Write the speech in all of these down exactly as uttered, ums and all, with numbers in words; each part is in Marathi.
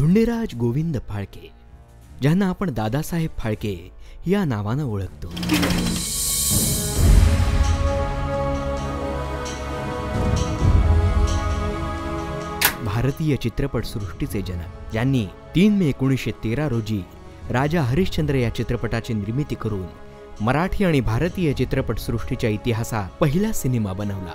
धुंडीराज गोविंद फाळके, ज्यांना आपण दादासाहेब फाळके या नावानं ओळखतो. भारतीय चित्रपट सृष्टीचे जनक, यांनी तीन मे एकोणीसशे तेरा रोजी राजा हरिश्चंद्र या चित्रपटाची निर्मिती करून मराठी आणि भारतीय चित्रपट सृष्टीच्या इतिहासात पहिला सिनेमा बनवला.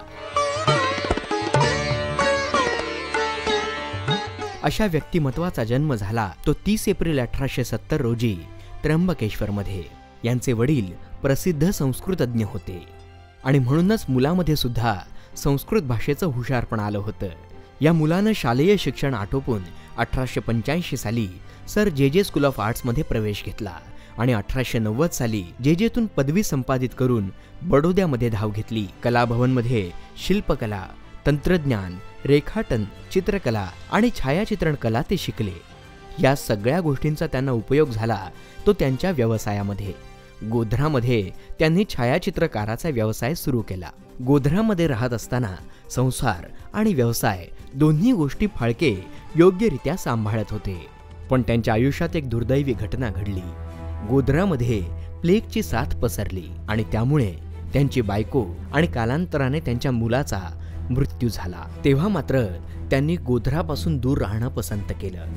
अशा व्यक्तिमत्वाचा जन्म झाला तो तीस एप्रिल अठराशे सत्तर रोजी त्र्यंबकेश्वरमध्ये. यांचे वडील प्रसिद्ध संस्कृतज्ञ होते आणि म्हणूनच मुलामध्ये सुद्धा संस्कृत भाषेचं हुशारपण आलं होतं. या मुलानं शालेय शिक्षण आटोपून अठराशे पंच्याऐंशी साली सर जे जे स्कूल ऑफ आर्ट्समध्ये प्रवेश घेतला आणि अठराशे नव्वद साली जे जेतून पदवी संपादित करून बडोद्यामध्ये धाव घेतली. कलाभवनमध्ये शिल्पकला, तंत्रज्ञान, रेखाटन, चित्रकला आणि छायाचित्रण कला ते शिकले. या सगळ्या गोष्टींचा त्यांना उपयोग झाला तो त्यांच्या व्यवसायामध्ये. गोध्रामध्ये त्यांनी छायाचित्रकाराचा व्यवसाय सुरू केला. गोध्रामध्ये राहत असताना संसार आणि व्यवसाय दोन्ही गोष्टी फाळके योग्यरित्या सांभाळत होते. पण त्यांच्या आयुष्यात एक दुर्दैवी घटना घडली. गोध्रामध्ये प्लेगची साथ पसरली आणि त्यामुळे त्यांची बायको आणि कालांतराने त्यांच्या मुलाचा मृत्यू झाला. तेव्हा मात्र त्यांनी गोध्रापासून दूर राहणं पसंत केलं.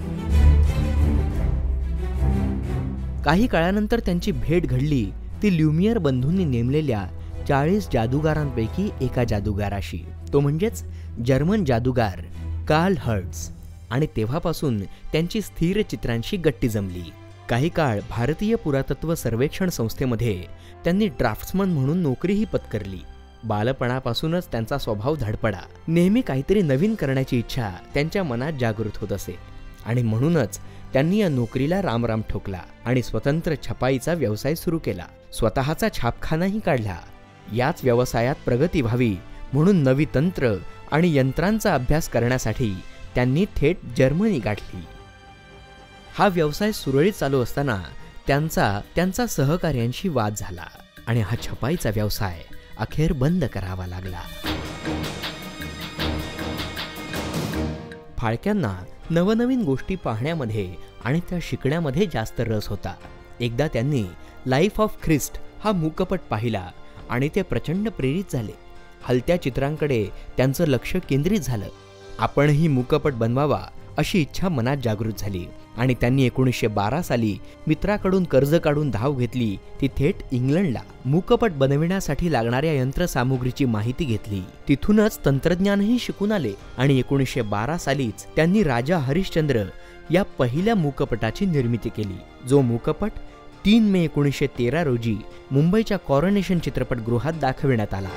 काही काळानंतर त्यांची भेट घडली ती ल्युमियर बंधूंनी नेमलेल्या चाळीस जादूगारांपैकी एका जादूगाराशी, तो म्हणजेच जर्मन जादूगार कार्ल हर्ट्झ. आणि तेव्हापासून त्यांची स्थिर चित्रांशी गट्टी जमली. काही काळ भारतीय पुरातत्व सर्वेक्षण संस्थेमध्ये त्यांनी ड्राफ्ट्समन म्हणून नोकरीही पत्करली. बालपणापासूनच त्यांचा स्वभाव धडपडा, नेहमी काहीतरी नवीन करण्याची इच्छा त्यांच्या मनात जागृत होत असे आणि म्हणूनच त्यांनी या नोकरीला रामराम ठोकला आणि स्वतंत्र छपाईचा व्यवसाय सुरू केला. स्वतःचा छापखानाही काढला. याच व्यवसायात प्रगती व्हावी म्हणून नवी तंत्र आणि यंत्रांचा अभ्यास करण्यासाठी त्यांनी थेट जर्मनी गाठली. हा व्यवसाय सुरळीत चालू असताना त्यांचा त्यांचा सहकार्यांशी वाद झाला आणि हा छपाईचा व्यवसाय अखेर बंद करावा लागला. फाळक्यांना नवनवीन गोष्टी पाहण्यामध्ये आणि त्या शिकण्यामध्ये जास्त रस होता. एकदा त्यांनी लाईफ ऑफ ख्रिस्ट हा मूकपट पाहिला आणि ते प्रचंड प्रेरित झाले. हलत्या चित्रांकडे त्यांचं लक्ष केंद्रित झालं. आपणही मूकपट बनवावा अशी इच्छा मनात जागृत झाली आणि त्यांनी एकोणीसशे बारा साली मित्राकडून कर्ज काढून धाव घेतली ती थेट इंग्लंडला. मूकपट बनविण्यासाठी लागणाऱ्या यंत्रसामुग्रीची माहिती घेतली. तिथूनच तंत्रज्ञानही शिकून आले आणि एकोणीसशे बारा सालीच त्यांनी राजा हरिश्चंद्र या पहिल्या मूकपटाची निर्मिती केली, जो मूकपट तीन मे एकोणीसशे तेरा रोजी मुंबईच्या कॉरोनेशन चित्रपटगृहात दाखविण्यात आला.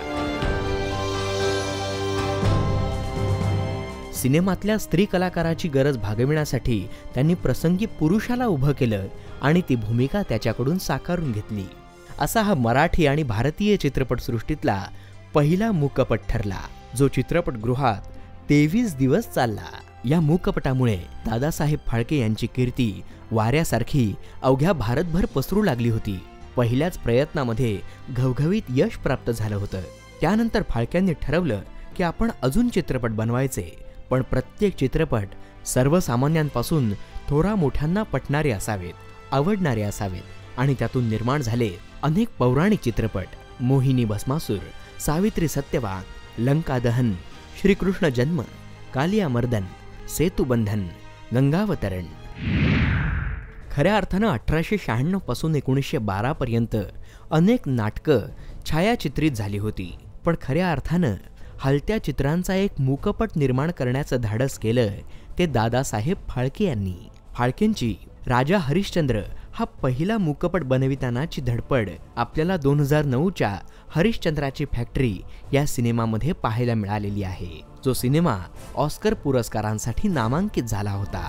सिनेमातल्या स्त्री कलाकाराची गरज भागविण्यासाठी त्यांनी प्रसंगी पुरुषाला उभं केलं आणि ती भूमिका त्याच्याकडून साकारून घेतली. असा हा मराठी आणि भारतीय चित्रपटसृष्टीतला पहिला मूकपट ठरला, जो चित्रपटगृहात तेवीस दिवस चालला. या मूकपटामुळे दादासाहेब फाळके यांची कीर्ती वाऱ्यासारखी अवघ्या भारतभर पसरू लागली होती. पहिल्याच प्रयत्नामध्ये घवघवीत यश प्राप्त झालं होतं. त्यानंतर फाळक्यांनी ठरवलं की आपण अजून चित्रपट बनवायचे, पण प्रत्येक चित्रपट सर्वसामान्यांपासून थोरा मोठ्यांना पटणारे असावेत, आवडणारे असावेत आणि त्यातून निर्माण झाले अनेक पौराणिक चित्रपट. मोहिनी भस्मासूर, सावित्री सत्यवान, लंका दहन, श्री कृष्ण जन्म, कालिया मर्दन, सेतुबंधन, गंगावतरण. खऱ्या अर्थानं अठराशे शहाण्णव पासून एकोणीसशे बारा पर्यंत अनेक नाटकं छायाचित्रित झाली होती, पण खऱ्या अर्थानं हलत्या चित्रांचा एक मूकपट निर्माण करण्याचं धाडस केलं ते दादासाहेब फाळके यांनी. फाळकेंची राजा हरिश्चंद्र हा पहिला मूकपट बनवितानाची धडपड आपल्याला दोन हजार नऊच्या हरिश्चंद्राची फॅक्टरी या सिनेमामध्ये पाहायला मिळालेली आहे, जो सिनेमा ऑस्कर पुरस्कारांसाठी नामांकित झाला होता.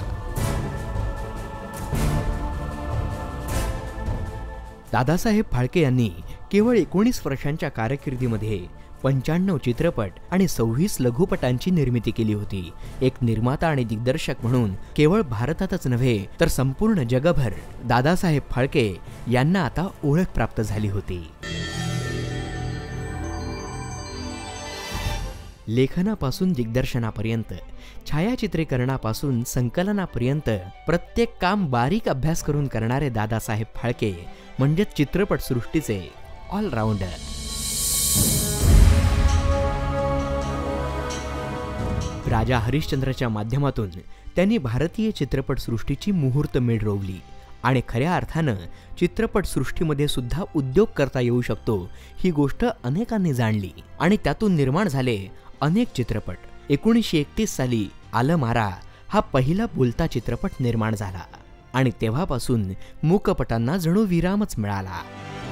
दादासाहेब फाळके यांनी केवळ एकोणीस वर्षांच्या कारकिर्दीमध्ये पंच्याण्णव चित्रपट आणि सव्वीस लघुपटांची निर्मिती केली होती. एक निर्माता आणि दिग्दर्शक म्हणून केवळ भारतातच नव्हे तर संपूर्ण जगभर दादासाहेब फाळके यांना आता ओळख प्राप्त झाली होती. लेखनापासून दिग्दर्शनापर्यंत, छायाचित्रीकरणापासून संकलनापर्यंत प्रत्येक काम बारीक अभ्यास करून करणारे दादासाहेब फाळके म्हणजे चित्रपटसृष्टीचे ऑलराऊंडर. राजा हरिश्चंद्रच्या माध्यमातून त्यांनी भारतीय चित्रपटसृष्टीची मुहूर्तमेढ रोवली आणि खऱ्या अर्थानं चित्रपटसृष्टीमध्ये सुद्धा उद्योग करता येऊ शकतो ही गोष्ट अनेकांनी जाणली आणि त्यातून निर्माण झाले अनेक चित्रपट. एकोणीसशे एकतीस साली आलं मारा हा पहिला बोलता चित्रपट निर्माण झाला आणि तेव्हापासून मूकपटांना जणू विरामच मिळाला.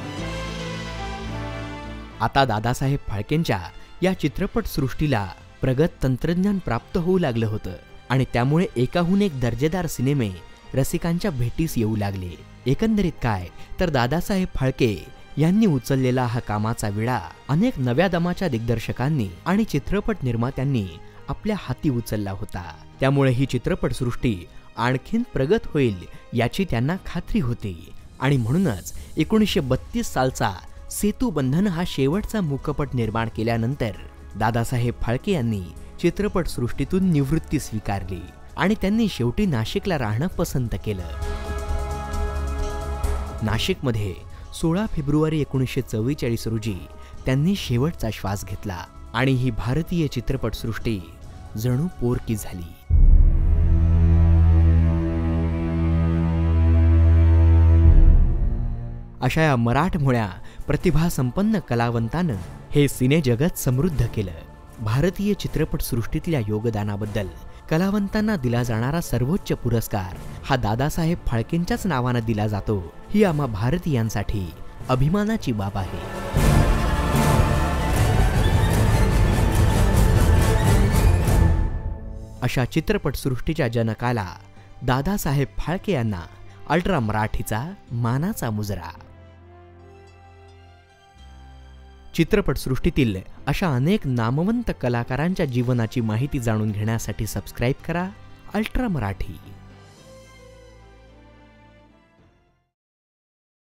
आता दादासाहेब फाळकेंच्या या चित्रपटसृष्टीला प्रगत तंत्रज्ञान प्राप्त होऊ लागलं होतं आणि त्यामुळे एकाहून एक दर्जेदार सिनेमे रसिकांच्या भेटीस येऊ लागले. एकंदरीत काय तर दादासाहेब फाळके यांनी उचललेला हा कामाचा विडा अनेक नव्या दमाच्या दिग्दर्शकांनी आणि चित्रपट निर्मात्यांनी आपल्या हाती उचलला होता. त्यामुळे ही चित्रपटसृष्टी आणखीन प्रगत होईल याची त्यांना खात्री होती आणि म्हणूनच एकोणीसशे बत्तीस सालचा सेतुबंधन हा शेवटचा मूकपट निर्माण केल्यानंतर दादासाहेब फाळके यांनी चित्रपटसृष्टीतून निवृत्ती स्वीकारली आणि त्यांनी शेवटी नाशिकला राहणं पसंत केलं. नाशिकमध्ये सोळा फेब्रुवारी एकोणीसशे चव्वेचाळीस रोजी त्यांनी शेवटचा श्वास घेतला आणि ही भारतीय चित्रपटसृष्टी जणू पोरकी झाली. अशा या मराठमोळ्या प्रतिभासंपन्न कलावंतानं हे सिनेजगत समृद्ध केलं. भारतीय चित्रपटसृष्टीतल्या योगदानाबद्दल कलावंतांना दिला जाणारा सर्वोच्च पुरस्कार हा दादासाहेब फाळकेंच्याच नावानं दिला जातो ही आम्हा भारतीयांसाठी अभिमानाची बाब आहे. अशा चित्रपटसृष्टीच्या जनकाला दादासाहेब फाळके यांना अल्ट्रा मराठीचा मानाचा मुजरा. चित्रपटसृष्टीतील अशा अनेक नामवंत कलाकारांच्या जीवनाची माहिती जाणून घेण्यासाठी सबस्क्राईब करा अल्ट्रा मराठी.